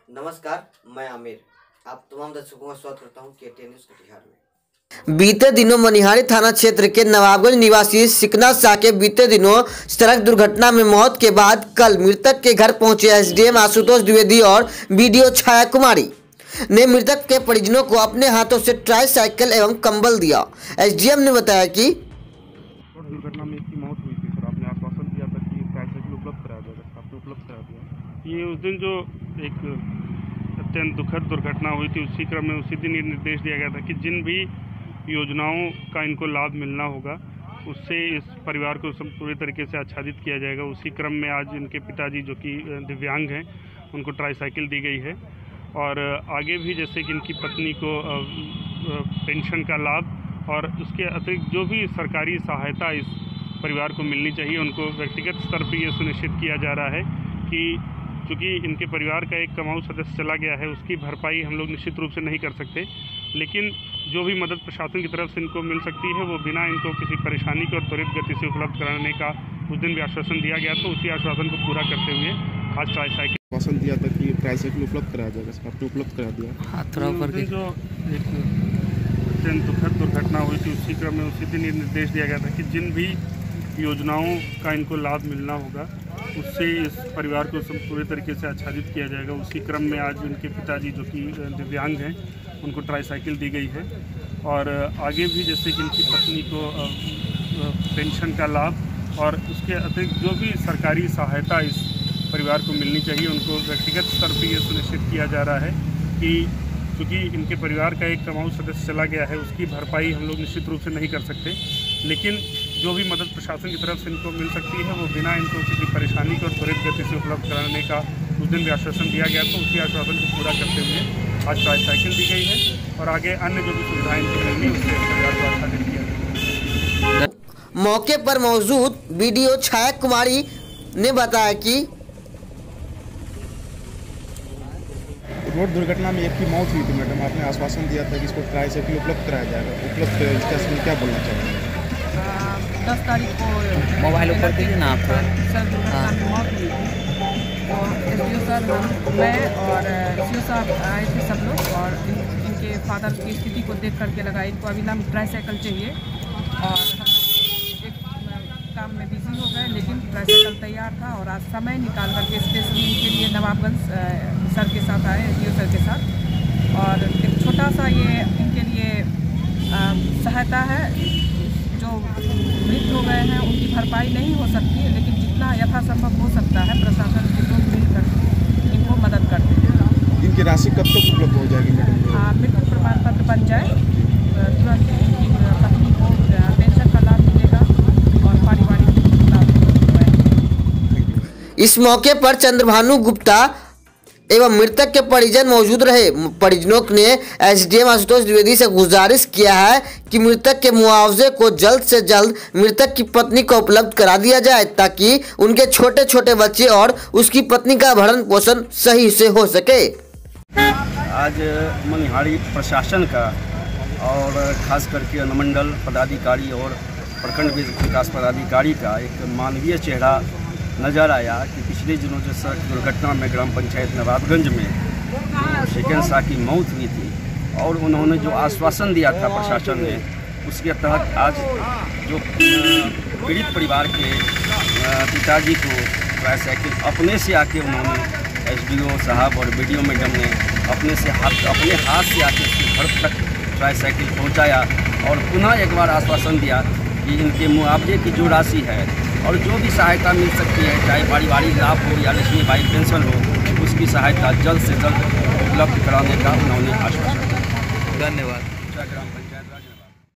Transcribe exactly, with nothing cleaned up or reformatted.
नमस्कार, मैं आमिर आप तमाम दर्शकों का स्वागत करता हूं के टी एन न्यूज़ कटिहार में। बीते दिनों मनिहारी थाना क्षेत्र के नवाबगंज निवासी सिकना शाह के बीते दिनों सड़क दुर्घटना में मौत के बाद कल मृतक के घर पहुंचे S D M Ashutosh Dwivedi और बीडीओ छाया कुमारी ने मृतक के परिजनों को अपने हाथों से ट्राई साइकिल एवं कंबल दिया। एस डी एम ने बताया कि दुर्घटना में इसकी मौत हुई थी सर, आपने आश्वासन दिया था कि ट्राई साइकिल उपलब्ध करा दिया, आपने उपलब्ध करा दिया। ये उस दिन जो एक अत्यंत दुखद दुर्घटना हुई थी, उसी क्रम में उसी दिन ये निर्देश दिया गया था कि जिन भी योजनाओं का इनको लाभ मिलना होगा उससे इस परिवार को पूरी तरीके से आच्छादित किया जाएगा। उसी क्रम में आज इनके पिताजी जो कि दिव्यांग हैं उनको ट्राईसाइकिल दी गई है और आगे भी जैसे कि इनकी पत्नी को पेंशन का लाभ और उसके अतिरिक्त जो भी सरकारी सहायता इस परिवार को मिलनी चाहिए उनको व्यक्तिगत स्तर पर ये सुनिश्चित किया जा रहा है कि चूँकि इनके परिवार का एक कमाऊ सदस्य चला गया है, उसकी भरपाई हम लोग निश्चित रूप से नहीं कर सकते, लेकिन जो भी मदद प्रशासन की तरफ से इनको मिल सकती है वो बिना इनको किसी परेशानी की और त्वरित गति से उपलब्ध कराने का उस दिन भी आश्वासन दिया गया था। उसी आश्वासन को पूरा करते हुए आज ट्राईसाइकिल आश्वासन दिया था कि ट्राईसाइकिल उपलब्ध कराया जाएगा, आपने उपलब्ध करा दिया। जो एक अत्यंत दुखद दुर्घटना हुई थी, उसी क्रम में उसी दिन ये निर्देश दिया गया था कि जिन भी योजनाओं का इनको लाभ मिलना होगा उससे इस परिवार को पूरी तरीके से आच्छादित किया जाएगा। उसी क्रम में आज उनके पिताजी जो कि दिव्यांग हैं उनको ट्राईसाइकिल दी गई है और आगे भी जैसे कि इनकी पत्नी को पेंशन का लाभ और उसके अतिरिक्त जो भी सरकारी सहायता इस परिवार को मिलनी चाहिए उनको व्यक्तिगत स्तर पर ये सुनिश्चित किया जा रहा है कि चूँकि इनके परिवार का एक कमाऊ सदस्य चला गया है, उसकी भरपाई हम लोग निश्चित रूप से नहीं कर सकते, लेकिन जो भी मदद प्रशासन की तरफ से इनको मिल सकती है वो बिना इनको किसी परेशानी को और त्वरित गति से उपलब्ध कराने का उस दिन भी आश्वासन दिया गया था। उसी आश्वासन को पूरा करते हुए आज ट्राईसाइकिल दी गई है और आगे अन्य जो भी सुविधाएं इनको मिलनी उससे परिवार को आच्छादित किया गया। मौके पर मौजूद बीडीओ छाया कुमारी ने बताया कि रोड दुर्घटना में एक की मौत हुई थी मैडम, आपने आश्वासन दिया था कि इसको ट्राईसाइकिल उपलब्ध कराया जाएगा, उपलब्ध इसका क्या बोलना चाहेंगे? दस तारीख को मोबाइल ऊपर दीजिए ना आप। सर दुर्घटना में मौत हुई थी तो एस डी ओ सर हम मैं और सी ओ साहब आए थे सब लोग और इन, इनके फादर की स्थिति को देख करके लगा इनको अविलंब ट्राईसाइकिल चाहिए और हम लोग एक काम में बिजी हो गए, लेकिन ट्राईसाइकिल तैयार था और आज समय निकाल करके स्पेशली इनके लिए नवाबगंज सर के साथ आए, एस डी ओ सर के साथ, और एक छोटा सा ये इनके लिए सहायता है। जो मृत हो गए हैं उनकी भरपाई नहीं हो सकती है, लेकिन जितना यथासंभव हो सकता है प्रशासन के लोग मिलकर इनको मदद करते हैं। इनकी राशि कब तक उपलब्ध हो जाएगी मैडम? मृत्यु प्रमाण पत्र बन जाए तुरंत इनकी पत्नी को पेंशन का लाभ मिलेगा और पारिवारिक लाभ। इस मौके पर चंद्रभानु गुप्ता एवं मृतक के परिजन मौजूद रहे। परिजनों ने एसडीएम आशुतोष द्विवेदी से गुजारिश किया है कि मृतक के मुआवजे को जल्द से जल्द मृतक की पत्नी को उपलब्ध करा दिया जाए ताकि उनके छोटे छोटे बच्चे और उसकी पत्नी का भरण पोषण सही से हो सके। आज मनिहारी प्रशासन का और खास करके अनुमंडल पदाधिकारी और प्रखंड विकास पदाधिकारी का एक मानवीय चेहरा नज़र आया कि पिछले दिनों जो सड़क दुर्घटना में ग्राम पंचायत नवाबगंज में सिकना शाह की मौत हुई थी और उन्होंने जो आश्वासन दिया था प्रशासन ने, उसके तहत आज जो पीड़ित परिवार के पिताजी को ट्राईसाइकिल अपने से आके उन्होंने एसडीओ साहब और बीडीओ मैडम ने अपने से हाथ अपने हाथ से आके उसके घर तक ट्राईसाइकिल पहुँचाया और पुनः एक बार आश्वासन दिया कि इनके मुआवजे की जो राशि है और जो भी सहायता मिल सकती है, चाहे पारिवारिक लाभ हो या लक्ष्मी बाई पेंशन हो, उसकी सहायता जल्द से जल्द उपलब्ध कराने का उन्होंने आश्वासन दिया। धन्यवाद।